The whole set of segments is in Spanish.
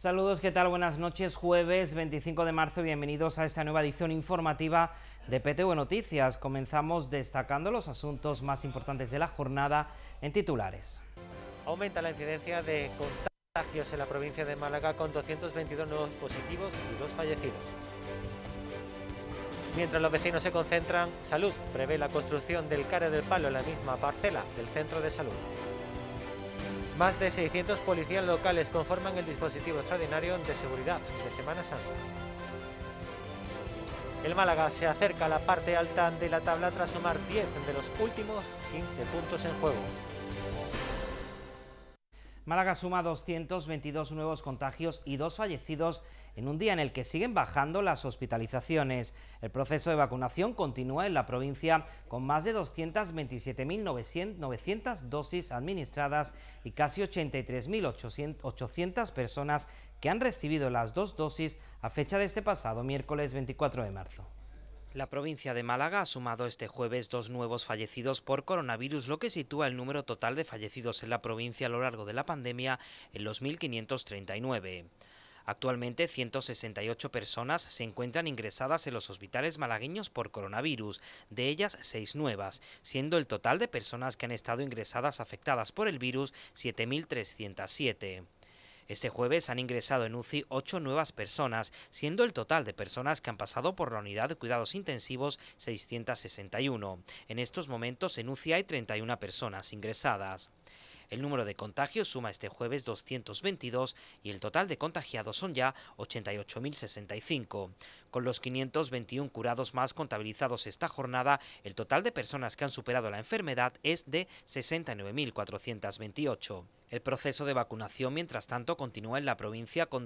Saludos, ¿qué tal? Buenas noches, jueves 25 de marzo, bienvenidos a esta nueva edición informativa de PTV Noticias. Comenzamos destacando los asuntos más importantes de la jornada en titulares. Aumenta la incidencia de contagios en la provincia de Málaga con 222 nuevos positivos y 2 fallecidos. Mientras los vecinos se concentran, Salud prevé la construcción del Care del Palo en la misma parcela del centro de salud. Más de 600 policías locales conforman el dispositivo extraordinario de seguridad de Semana Santa. El Málaga se acerca a la parte alta de la tabla tras sumar 10 de los últimos 15 puntos en juego. Málaga suma 222 nuevos contagios y 2 fallecidos en un día en el que siguen bajando las hospitalizaciones. El proceso de vacunación continúa en la provincia con más de 227.900 dosis administradas y casi 83.800 personas que han recibido las 2 dosis a fecha de este pasado miércoles 24 de marzo. La provincia de Málaga ha sumado este jueves 2 nuevos fallecidos por coronavirus, lo que sitúa el número total de fallecidos en la provincia a lo largo de la pandemia en los 1.539. Actualmente 168 personas se encuentran ingresadas en los hospitales malagueños por coronavirus, de ellas 6 nuevas, siendo el total de personas que han estado ingresadas afectadas por el virus 7.307. Este jueves han ingresado en UCI 8 nuevas personas, siendo el total de personas que han pasado por la unidad de cuidados intensivos 661. En estos momentos en UCI hay 31 personas ingresadas. El número de contagios suma este jueves 222 y el total de contagiados son ya 88.065. Con los 521 curados más contabilizados esta jornada, el total de personas que han superado la enfermedad es de 69.428. El proceso de vacunación, mientras tanto, continúa en la provincia con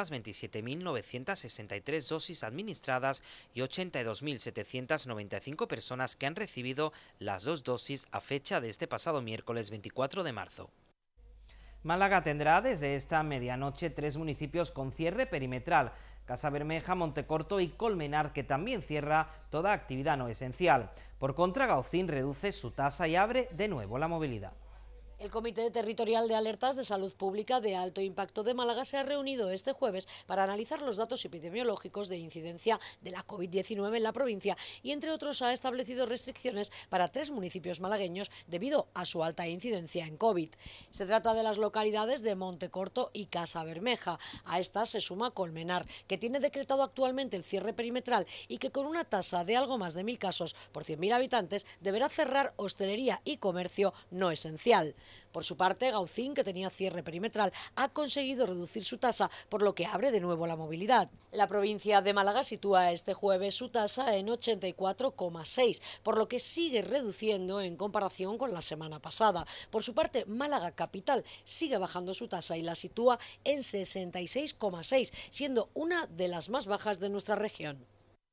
227.963 dosis administradas y 82.795 personas que han recibido las 2 dosis a fecha de este pasado miércoles 24 de marzo. Málaga tendrá desde esta medianoche 3 municipios con cierre perimetral: Casabermeja, Montecorto y Colmenar, que también cierra toda actividad no esencial. Por contra, Gaucín reduce su tasa y abre de nuevo la movilidad. El Comité Territorial de Alertas de Salud Pública de Alto Impacto de Málaga se ha reunido este jueves para analizar los datos epidemiológicos de incidencia de la COVID-19 en la provincia y, entre otros, ha establecido restricciones para 3 municipios malagueños debido a su alta incidencia en COVID. Se trata de las localidades de Montecorto y Casabermeja. A estas se suma Colmenar, que tiene decretado actualmente el cierre perimetral y que, con una tasa de algo más de 1.000 casos por 100.000 habitantes, deberá cerrar hostelería y comercio no esencial. Por su parte, Gaucín, que tenía cierre perimetral, ha conseguido reducir su tasa, por lo que abre de nuevo la movilidad. La provincia de Málaga sitúa este jueves su tasa en 84,6, por lo que sigue reduciendo en comparación con la semana pasada. Por su parte, Málaga Capital sigue bajando su tasa y la sitúa en 66,6, siendo una de las más bajas de nuestra región.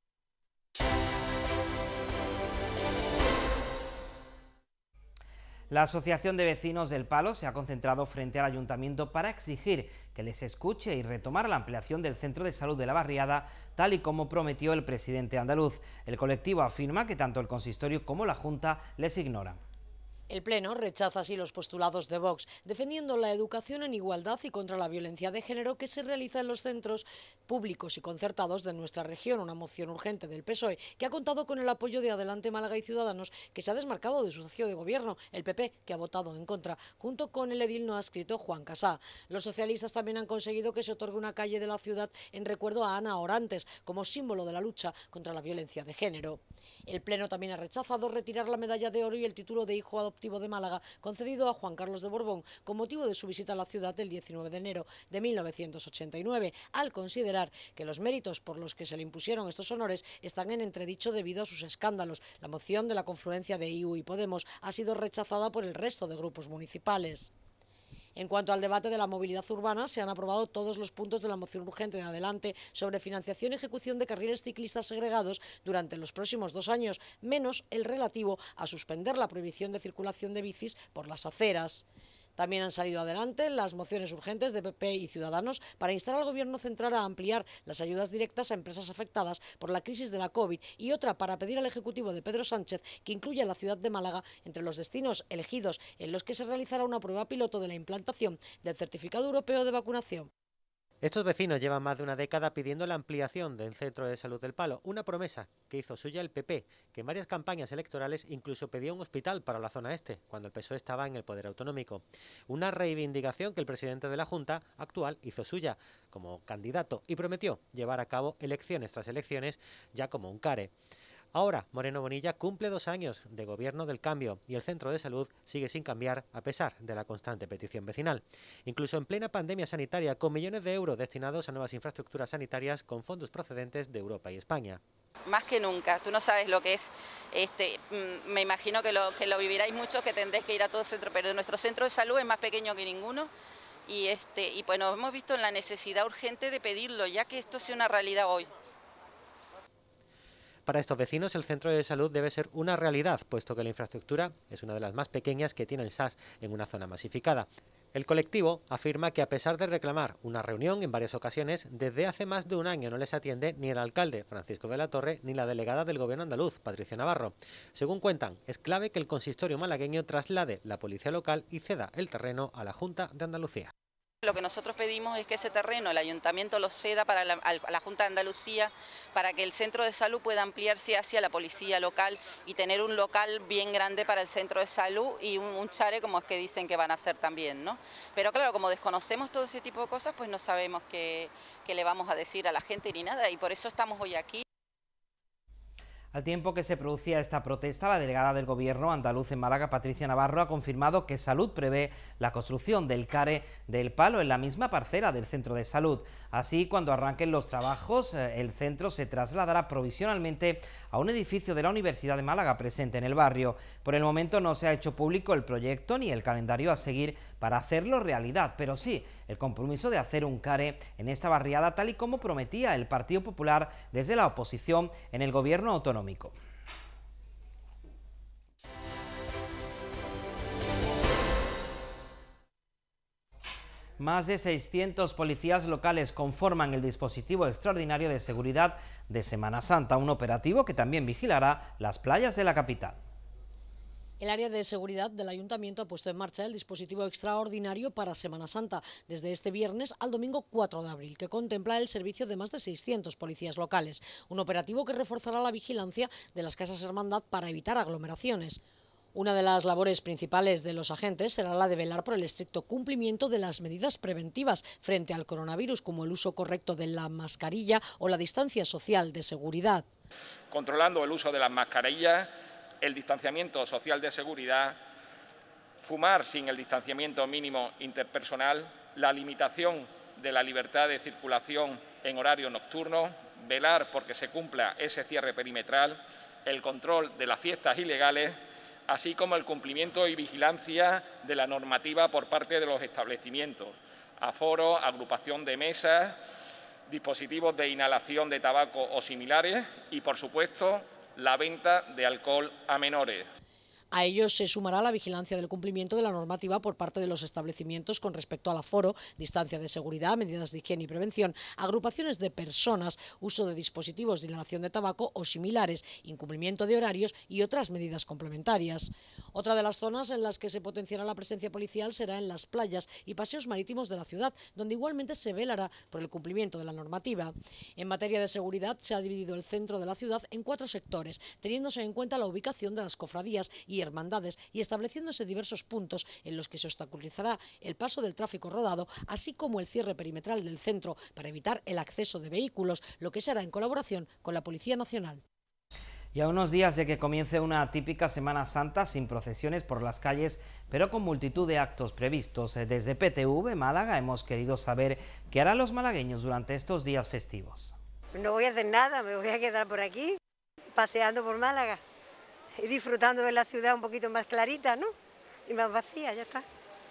La Asociación de Vecinos del Palo se ha concentrado frente al Ayuntamiento para exigir que les escuche y retomar la ampliación del centro de salud de la barriada, tal y como prometió el presidente andaluz. El colectivo afirma que tanto el consistorio como la Junta les ignoran. El Pleno rechaza así los postulados de Vox, defendiendo la educación en igualdad y contra la violencia de género que se realiza en los centros públicos y concertados de nuestra región, una moción urgente del PSOE que ha contado con el apoyo de Adelante Málaga y Ciudadanos, que se ha desmarcado de su socio de gobierno, el PP, que ha votado en contra, junto con el edil no adscrito Juan Casá. Los socialistas también han conseguido que se otorgue una calle de la ciudad en recuerdo a Ana Orantes, como símbolo de la lucha contra la violencia de género. El Pleno también ha rechazado retirar la medalla de oro y el título de hijo adoptivo de Málaga, concedido a Juan Carlos de Borbón con motivo de su visita a la ciudad el 19 de enero de 1989, al considerar que los méritos por los que se le impusieron estos honores están en entredicho debido a sus escándalos. La moción de la confluencia de IU y Podemos ha sido rechazada por el resto de grupos municipales. En cuanto al debate de la movilidad urbana, se han aprobado todos los puntos de la moción urgente de Adelante sobre financiación y ejecución de carriles ciclistas segregados durante los próximos 2 años, menos el relativo a suspender la prohibición de circulación de bicis por las aceras. También han salido adelante las mociones urgentes de PP y Ciudadanos para instar al Gobierno central a ampliar las ayudas directas a empresas afectadas por la crisis de la COVID y otra para pedir al Ejecutivo de Pedro Sánchez que incluya a la ciudad de Málaga entre los destinos elegidos en los que se realizará una prueba piloto de la implantación del certificado europeo de vacunación. Estos vecinos llevan más de una década pidiendo la ampliación del Centro de Salud del Palo, una promesa que hizo suya el PP, que en varias campañas electorales incluso pedía un hospital para la zona este, cuando el PSOE estaba en el poder autonómico. Una reivindicación que el presidente de la Junta actual hizo suya como candidato y prometió llevar a cabo elecciones tras elecciones ya como un CARE. Ahora, Moreno Bonilla cumple 2 años de gobierno del cambio y el centro de salud sigue sin cambiar a pesar de la constante petición vecinal. Incluso en plena pandemia sanitaria, con millones de euros destinados a nuevas infraestructuras sanitarias con fondos procedentes de Europa y España. Más que nunca, tú no sabes lo que es, me imagino que lo viviráis mucho, que tendréis que ir a todo el centro, pero nuestro centro de salud es más pequeño que ninguno y pues nos hemos visto en la necesidad urgente de pedirlo, ya que esto sea una realidad hoy. Para estos vecinos, el centro de salud debe ser una realidad, puesto que la infraestructura es una de las más pequeñas que tiene el SAS en una zona masificada. El colectivo afirma que a pesar de reclamar una reunión en varias ocasiones, desde hace más de un año no les atiende ni el alcalde, Francisco de la Torre, ni la delegada del Gobierno andaluz, Patricia Navarro. Según cuentan, es clave que el consistorio malagueño traslade la policía local y ceda el terreno a la Junta de Andalucía. Lo que nosotros pedimos es que ese terreno el ayuntamiento lo ceda a la Junta de Andalucía para que el centro de salud pueda ampliarse hacia la policía local y tener un local bien grande para el centro de salud y un chare como es que dicen que van a hacer también, ¿no? Pero claro, como desconocemos todo ese tipo de cosas, pues no sabemos qué le vamos a decir a la gente ni nada y por eso estamos hoy aquí. Al tiempo que se producía esta protesta, la delegada del Gobierno andaluz en Málaga, Patricia Navarro, ha confirmado que Salud prevé la construcción del CARE del Palo en la misma parcela del centro de salud. Así, cuando arranquen los trabajos, el centro se trasladará provisionalmente a un edificio de la Universidad de Málaga presente en el barrio. Por el momento no se ha hecho público el proyecto ni el calendario a seguir para hacerlo realidad, pero sí el compromiso de hacer un CARE en esta barriada, tal y como prometía el Partido Popular desde la oposición en el Gobierno autonómico. Más de 600 policías locales conforman el dispositivo extraordinario de seguridad de Semana Santa, un operativo que también vigilará las playas de la capital. El área de seguridad del Ayuntamiento ha puesto en marcha el dispositivo extraordinario para Semana Santa, desde este viernes al domingo 4 de abril, que contempla el servicio de más de 600 policías locales. Un operativo que reforzará la vigilancia de las casas hermandad para evitar aglomeraciones. Una de las labores principales de los agentes será la de velar por el estricto cumplimiento de las medidas preventivas frente al coronavirus, como el uso correcto de la mascarilla o la distancia social de seguridad. Controlando el uso de las mascarillas, el distanciamiento social de seguridad, fumar sin el distanciamiento mínimo interpersonal, la limitación de la libertad de circulación en horario nocturno, velar porque se cumpla ese cierre perimetral, el control de las fiestas ilegales, así como el cumplimiento y vigilancia de la normativa por parte de los establecimientos, aforo, agrupación de mesas, dispositivos de inhalación de tabaco o similares y, por supuesto, la venta de alcohol a menores. A ello se sumará la vigilancia del cumplimiento de la normativa por parte de los establecimientos con respecto al aforo, distancia de seguridad, medidas de higiene y prevención, agrupaciones de personas, uso de dispositivos de inhalación de tabaco o similares, incumplimiento de horarios y otras medidas complementarias. Otra de las zonas en las que se potenciará la presencia policial será en las playas y paseos marítimos de la ciudad, donde igualmente se velará por el cumplimiento de la normativa. En materia de seguridad se ha dividido el centro de la ciudad en 4 sectores, teniéndose en cuenta la ubicación de las cofradías y hermandades y estableciéndose diversos puntos en los que se obstaculizará el paso del tráfico rodado, así como el cierre perimetral del centro para evitar el acceso de vehículos, lo que se hará en colaboración con la Policía Nacional. Y a unos días de que comience una típica Semana Santa sin procesiones por las calles, pero con multitud de actos previstos, desde PTV Málaga hemos querido saber qué harán los malagueños durante estos días festivos. No voy a hacer nada, me voy a quedar por aquí, paseando por Málaga y disfrutando de la ciudad un poquito más clarita, ¿no? Y más vacía, ya está.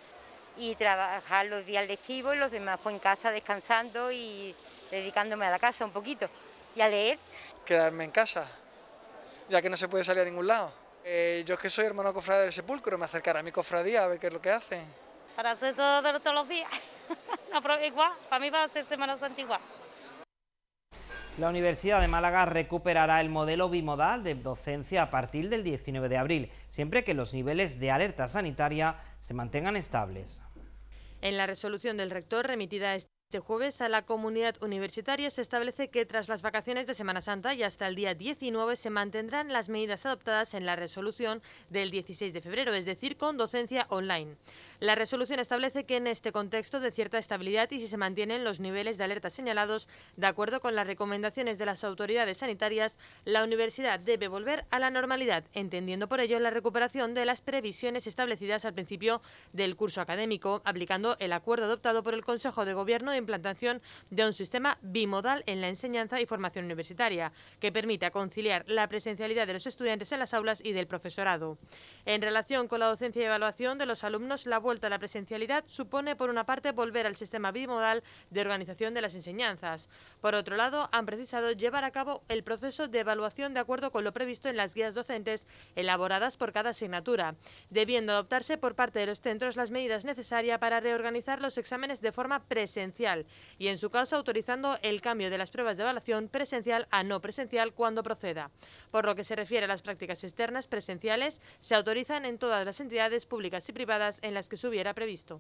Y trabajar los días lectivos y los demás pues en casa descansando y dedicándome a la casa un poquito y a leer. Quedarme en casa, ya que no se puede salir a ningún lado. Yo es que soy hermano cofrade del Sepulcro, me acercaré a mi cofradía a ver qué es lo que hacen. Para hacer todos los días, igual, para mí va a ser Semana Santa igual. La Universidad de Málaga recuperará el modelo bimodal de docencia a partir del 19 de abril, siempre que los niveles de alerta sanitaria se mantengan estables. En la resolución del rector remitida Este jueves a la comunidad universitaria se establece que tras las vacaciones de Semana Santa y hasta el día 19 se mantendrán las medidas adoptadas en la resolución del 16 de febrero, es decir, con docencia online. La resolución establece que en este contexto de cierta estabilidad y si se mantienen los niveles de alerta señalados, de acuerdo con las recomendaciones de las autoridades sanitarias, la universidad debe volver a la normalidad, entendiendo por ello la recuperación de las previsiones establecidas al principio del curso académico, aplicando el acuerdo adoptado por el Consejo de Gobierno de implantación de un sistema bimodal en la enseñanza y formación universitaria, que permita conciliar la presencialidad de los estudiantes en las aulas y del profesorado. En relación con la docencia y evaluación de los alumnos, la vuelta a la presencialidad supone, por una parte, volver al sistema bimodal de organización de las enseñanzas. Por otro lado, han precisado llevar a cabo el proceso de evaluación de acuerdo con lo previsto en las guías docentes elaboradas por cada asignatura, debiendo adoptarse por parte de los centros las medidas necesarias para reorganizar los exámenes de forma presencial y, en su caso, autorizando el cambio de las pruebas de evaluación presencial a no presencial cuando proceda. Por lo que se refiere a las prácticas externas presenciales, se autorizan en todas las entidades públicas y privadas en las que se hubiera previsto.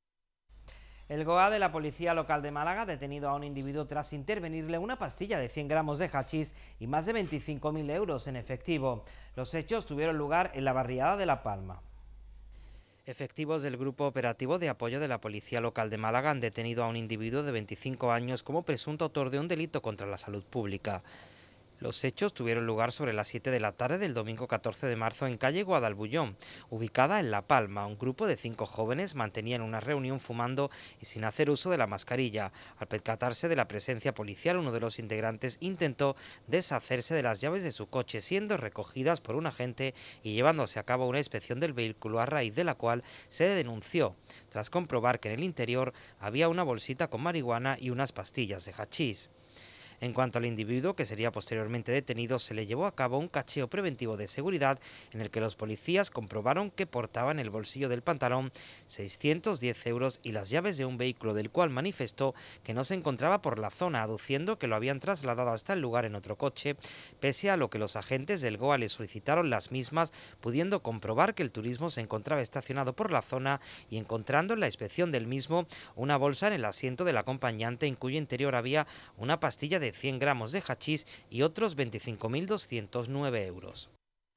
El GOA de la Policía Local de Málaga ha detenido a un individuo tras intervenirle una pastilla de 100 gramos de hachís y más de 25.000 euros en efectivo. Los hechos tuvieron lugar en la barriada de La Palma. Efectivos del Grupo Operativo de Apoyo de la Policía Local de Málaga han detenido a un individuo de 25 años como presunto autor de un delito contra la salud pública. Los hechos tuvieron lugar sobre las 7 de la tarde del domingo 14 de marzo en calle Guadalbullón, ubicada en La Palma. Un grupo de 5 jóvenes mantenían una reunión fumando y sin hacer uso de la mascarilla. Al percatarse de la presencia policial, uno de los integrantes intentó deshacerse de las llaves de su coche, siendo recogidas por un agente y llevándose a cabo una inspección del vehículo, a raíz de la cual se denunció, tras comprobar que en el interior había una bolsita con marihuana y unas pastillas de hachís. En cuanto al individuo, que sería posteriormente detenido, se le llevó a cabo un cacheo preventivo de seguridad en el que los policías comprobaron que portaba en el bolsillo del pantalón 610 euros y las llaves de un vehículo del cual manifestó que no se encontraba por la zona, aduciendo que lo habían trasladado hasta el lugar en otro coche, pese a lo que los agentes del GOA le solicitaron las mismas, pudiendo comprobar que el turismo se encontraba estacionado por la zona y encontrando en la inspección del mismo una bolsa en el asiento del acompañante en cuyo interior había una pastilla de 100 gramos de hachís y otros 25.209 euros.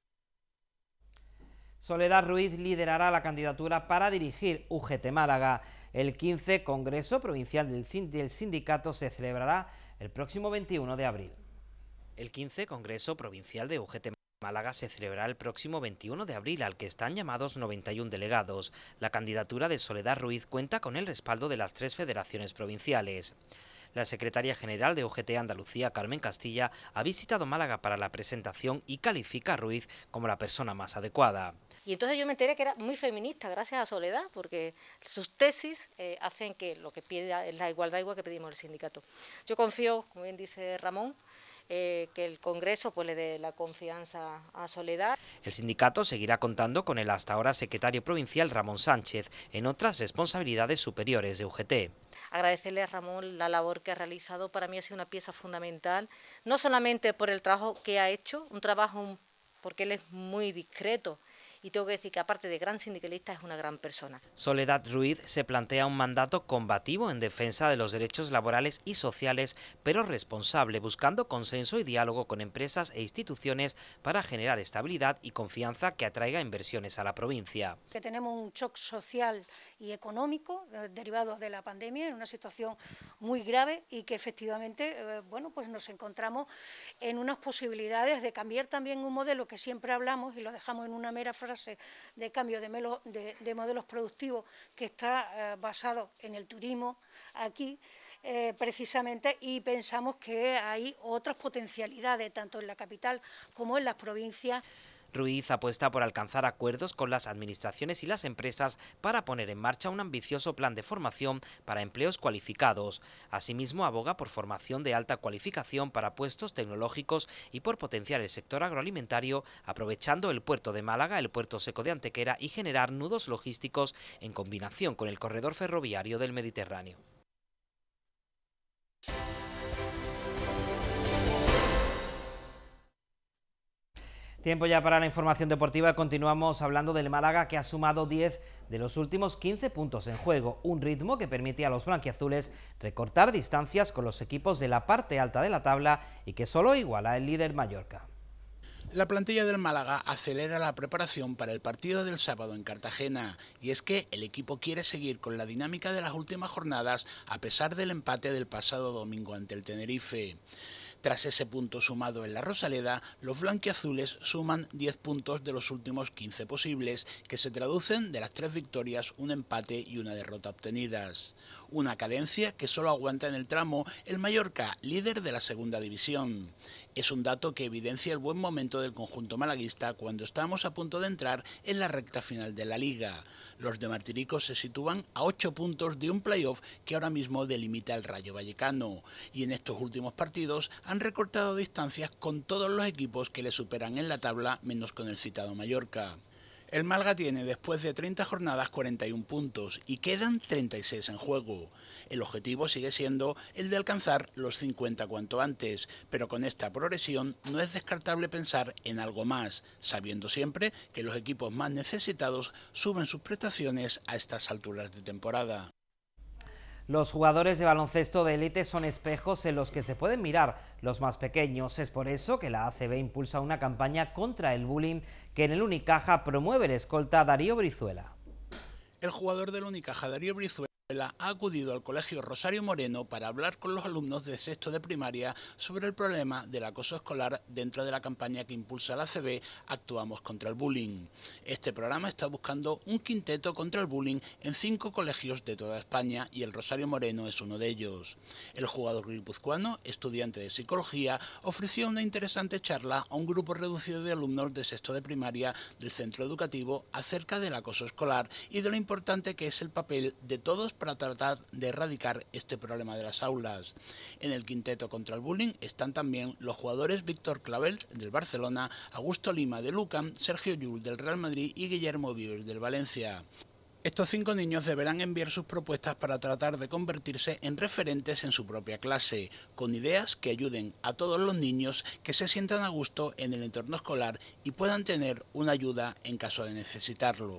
Soledad Ruiz liderará la candidatura para dirigir UGT Málaga. El 15 Congreso Provincial del Sindicato se celebrará el próximo 21 de abril. El 15 Congreso Provincial de UGT Málaga se celebrará el próximo 21 de abril, al que están llamados 91 delegados. La candidatura de Soledad Ruiz cuenta con el respaldo de las 3 federaciones provinciales. La secretaria general de UGT Andalucía, Carmen Castilla, ha visitado Málaga para la presentación y califica a Ruiz como la persona más adecuada. Y entonces yo me enteré que era muy feminista gracias a Soledad, porque sus tesis hacen que lo que pide es la igualdad igual que pedimos el sindicato. Yo confío, como bien dice Ramón, que el Congreso pues le dé la confianza a Soledad. El sindicato seguirá contando con el hasta ahora secretario provincial Ramón Sánchez en otras responsabilidades superiores de UGT. Agradecerle a Ramón la labor que ha realizado, para mí ha sido una pieza fundamental, no solamente por el trabajo que ha hecho, un trabajo porque él es muy discreto, y tengo que decir que aparte de gran sindicalista es una gran persona. Soledad Ruiz se plantea un mandato combativo en defensa de los derechos laborales y sociales, pero responsable, buscando consenso y diálogo con empresas e instituciones para generar estabilidad y confianza que atraiga inversiones a la provincia. Que tenemos un shock social y económico derivado de la pandemia, en una situación muy grave y que efectivamente pues nos encontramos en unas posibilidades de cambiar también un modelo que siempre hablamos y lo dejamos en una mera frase de cambio de modelos productivos que está basado en el turismo aquí precisamente, y pensamos que hay otras potencialidades tanto en la capital como en las provincias. Ruiz apuesta por alcanzar acuerdos con las administraciones y las empresas para poner en marcha un ambicioso plan de formación para empleos cualificados. Asimismo, aboga por formación de alta cualificación para puestos tecnológicos y por potenciar el sector agroalimentario, aprovechando el puerto de Málaga, el puerto seco de Antequera y generar nudos logísticos en combinación con el corredor ferroviario del Mediterráneo. Tiempo ya para la información deportiva. Continuamos hablando del Málaga, que ha sumado 10 de los últimos 15 puntos en juego, un ritmo que permite a los blanquiazules recortar distancias con los equipos de la parte alta de la tabla y que solo iguala el líder Mallorca. La plantilla del Málaga acelera la preparación para el partido del sábado en Cartagena, y es que el equipo quiere seguir con la dinámica de las últimas jornadas a pesar del empate del pasado domingo ante el Tenerife. Tras ese punto sumado en la Rosaleda, los blanquiazules suman 10 puntos de los últimos 15 posibles, que se traducen de las 3 victorias, un empate y una derrota obtenidas. Una cadencia que solo aguanta en el tramo el Mallorca, líder de la segunda división. Es un dato que evidencia el buen momento del conjunto malaguista cuando estamos a punto de entrar en la recta final de la Liga. Los de Martirico se sitúan a 8 puntos de un playoff que ahora mismo delimita el Rayo Vallecano, y en estos últimos partidos han recortado distancias con todos los equipos que le superan en la tabla, menos con el citado Mallorca. El Málaga tiene, después de 30 jornadas, 41 puntos y quedan 36 en juego. El objetivo sigue siendo el de alcanzar los 50 cuanto antes, pero con esta progresión no es descartable pensar en algo más, sabiendo siempre que los equipos más necesitados suben sus prestaciones a estas alturas de temporada. Los jugadores de baloncesto de élite son espejos en los que se pueden mirar los más pequeños. Es por eso que la ACB impulsa una campaña contra el bullying que en el Unicaja promueve el escolta Darío Brizuela. El jugador del Unicaja, Darío Brizuela, ha acudido al Colegio Rosario Moreno para hablar con los alumnos de sexto de primaria sobre el problema del acoso escolar dentro de la campaña que impulsa la ACB Actuamos contra el Bullying. Este programa está buscando un quinteto contra el bullying en 5 colegios de toda España y el Rosario Moreno es uno de ellos. El jugador guipuzcoano, estudiante de psicología, ofreció una interesante charla a un grupo reducido de alumnos de sexto de primaria del centro educativo acerca del acoso escolar y de lo importante que es el papel de todos para tratar de erradicar este problema de las aulas. En el quinteto contra el bullying están también los jugadores Víctor Clavel del Barcelona, Augusto Lima del UCAM, Sergio Llull del Real Madrid y Guillermo Vives del Valencia. Estos 5 niños deberán enviar sus propuestas para tratar de convertirse en referentes en su propia clase, con ideas que ayuden a todos los niños que se sientan a gusto en el entorno escolar y puedan tener una ayuda en caso de necesitarlo.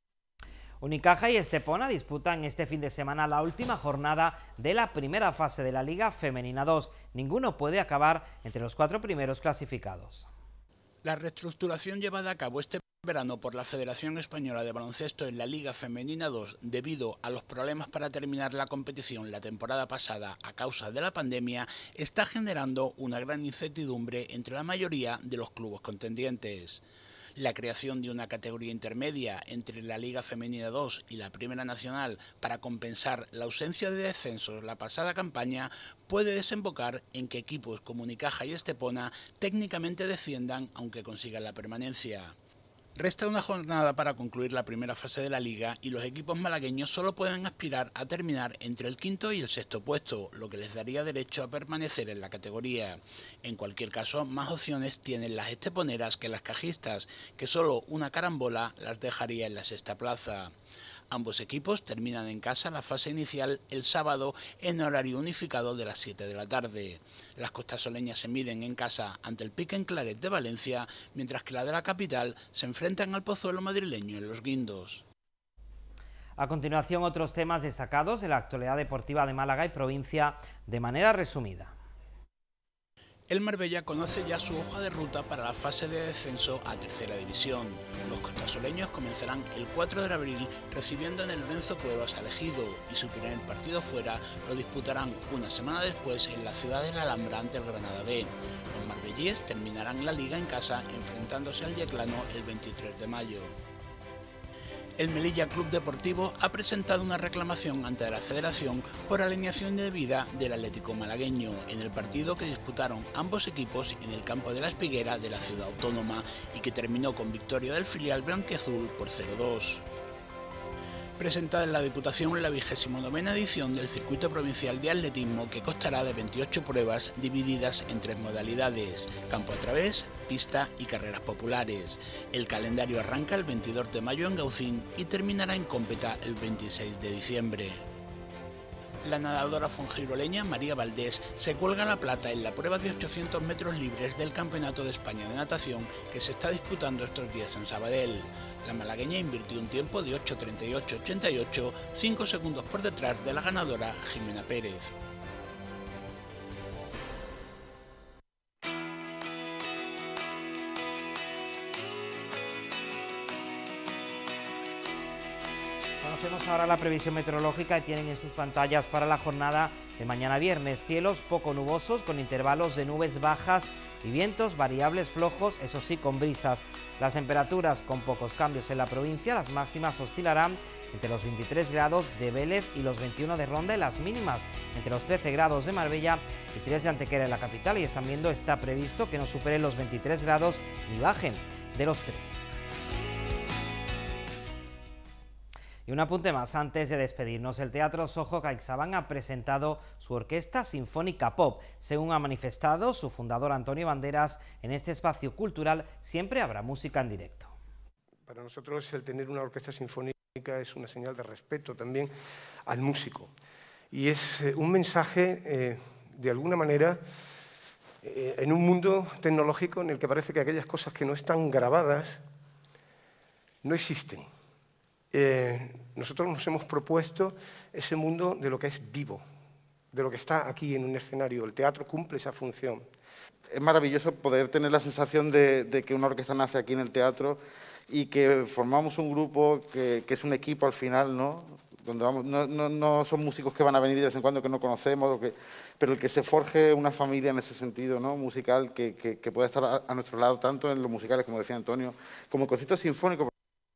Unicaja y Estepona disputan este fin de semana la última jornada de la primera fase de la Liga Femenina 2. Ninguno puede acabar entre los 4 primeros clasificados. La reestructuración llevada a cabo este verano por la Federación Española de Baloncesto en la Liga Femenina 2 debido a los problemas para terminar la competición la temporada pasada a causa de la pandemia está generando una gran incertidumbre entre la mayoría de los clubes contendientes. La creación de una categoría intermedia entre la Liga Femenina 2 y la Primera Nacional para compensar la ausencia de descensos la pasada campaña puede desembocar en que equipos como Unicaja y Estepona técnicamente desciendan aunque consigan la permanencia. Resta una jornada para concluir la primera fase de la Liga y los equipos malagueños solo pueden aspirar a terminar entre el 5º y el 6º puesto, lo que les daría derecho a permanecer en la categoría. En cualquier caso, más opciones tienen las esteponeras que las cajistas, que solo una carambola las dejaría en la 6ª plaza. Ambos equipos terminan en casa la fase inicial el sábado en horario unificado de las 7 de la tarde. Las costasoleñas se miden en casa ante el Pique en Claret de Valencia, mientras que la de la capital se enfrentan al Pozuelo madrileño en Los Guindos. A continuación, otros temas destacados de la actualidad deportiva de Málaga y provincia de manera resumida. El Marbella conoce ya su hoja de ruta para la fase de descenso a tercera división. Los costasoleños comenzarán el 4 de abril recibiendo en el Benzo Cuevas al Ejido y su primer partido fuera lo disputarán una semana después en la ciudad de la Alhambra ante el Granada B. Los marbellíes terminarán la liga en casa enfrentándose al Yeclano el 23 de mayo. El Melilla Club Deportivo ha presentado una reclamación ante la Federación por alineación indebida del Atlético malagueño en el partido que disputaron ambos equipos en el campo de la Espiguera de la ciudad autónoma y que terminó con victoria del filial blanquiazul por 0-2. Presentada en la Diputación la 29ª edición del Circuito Provincial de Atletismo que constará de 28 pruebas divididas en 3 modalidades, campo a través, pista y carreras populares. El calendario arranca el 22 de mayo en Gaucín y terminará en Cómpeta el 26 de diciembre. La nadadora fongiroleña María Valdés se cuelga la plata en la prueba de 800 metros libres del Campeonato de España de Natación que se está disputando estos días en Sabadell. La malagueña invirtió un tiempo de 8:38.88, 5 segundos por detrás de la ganadora Jimena Pérez. Conocemos ahora la previsión meteorológica que tienen en sus pantallas para la jornada de mañana viernes. Cielos poco nubosos con intervalos de nubes bajas y vientos variables flojos, eso sí con brisas. Las temperaturas con pocos cambios en la provincia, las máximas oscilarán entre los 23 grados de Vélez y los 21 de Ronda y las mínimas entre los 13 grados de Marbella y 3 de Antequera en la capital. Y están viendo, está previsto que no superen los 23 grados ni bajen de los 3. Y un apunte más antes de despedirnos. El Teatro Soho CaixaBank ha presentado su Orquesta Sinfónica Pop. Según ha manifestado su fundador Antonio Banderas, en este espacio cultural siempre habrá música en directo. Para nosotros el tener una orquesta sinfónica es una señal de respeto también al músico. Y es un mensaje, de alguna manera, en un mundo tecnológico en el que parece que aquellas cosas que no están grabadas no existen. Nosotros nos hemos propuesto ese mundo de lo que es vivo, de lo que está aquí en un escenario. El teatro cumple esa función. Es maravilloso poder tener la sensación de que una orquesta nace aquí en el teatro y que formamos un grupo que es un equipo al final, ¿no? Donde vamos, no son músicos que van a venir de vez en cuando que no conocemos, pero el que se forje una familia en ese sentido, ¿no? Musical, que pueda estar a nuestro lado, tanto en los musicales, como decía Antonio, como el concierto sinfónico.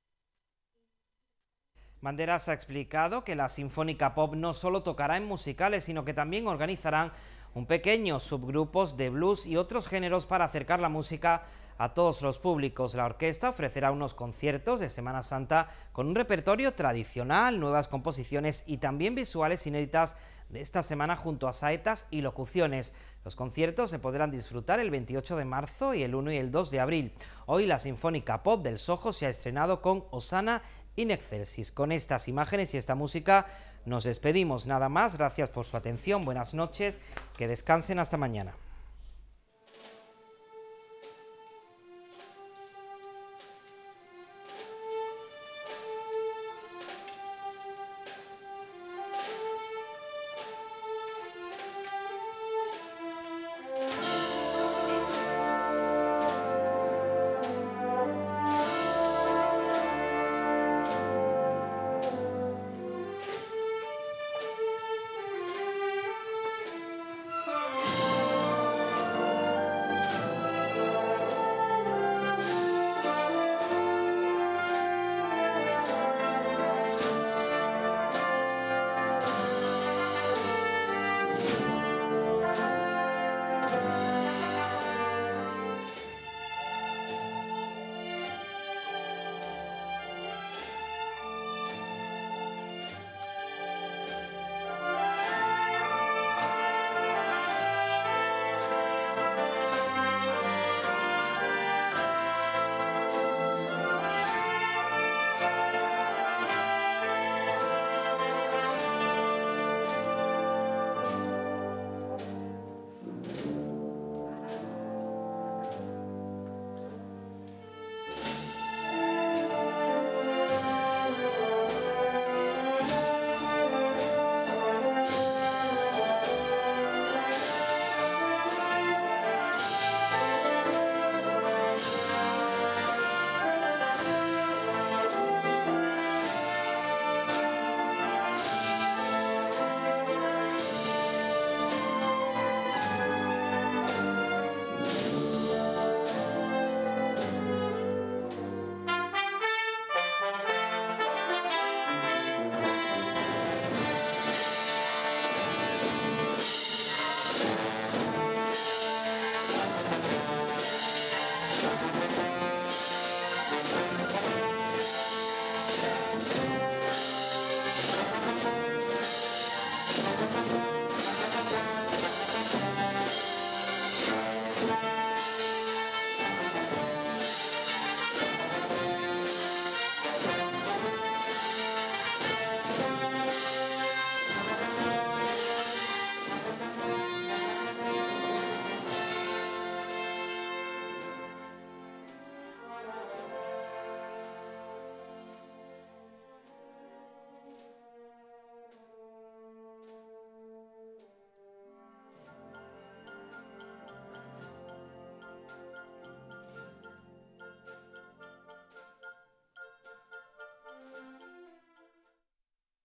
Banderas ha explicado que la Sinfónica Pop no solo tocará en musicales, sino que también organizarán un pequeño subgrupos de blues y otros géneros para acercar la música a todos los públicos. La orquesta ofrecerá unos conciertos de Semana Santa con un repertorio tradicional, nuevas composiciones y también visuales inéditas de esta semana junto a saetas y locuciones. Los conciertos se podrán disfrutar el 28 de marzo y el 1 y el 2 de abril. Hoy la Sinfónica Pop del Soho se ha estrenado con Osana in Excelsis. Con estas imágenes y esta música nos despedimos. Nada más, gracias por su atención, buenas noches, que descansen hasta mañana.